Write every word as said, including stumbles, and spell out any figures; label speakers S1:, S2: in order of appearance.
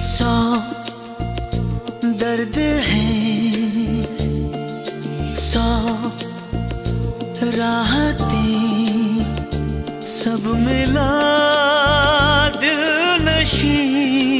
S1: सौ दर्द है, सौ राहतें, सब मिला दिल नशीं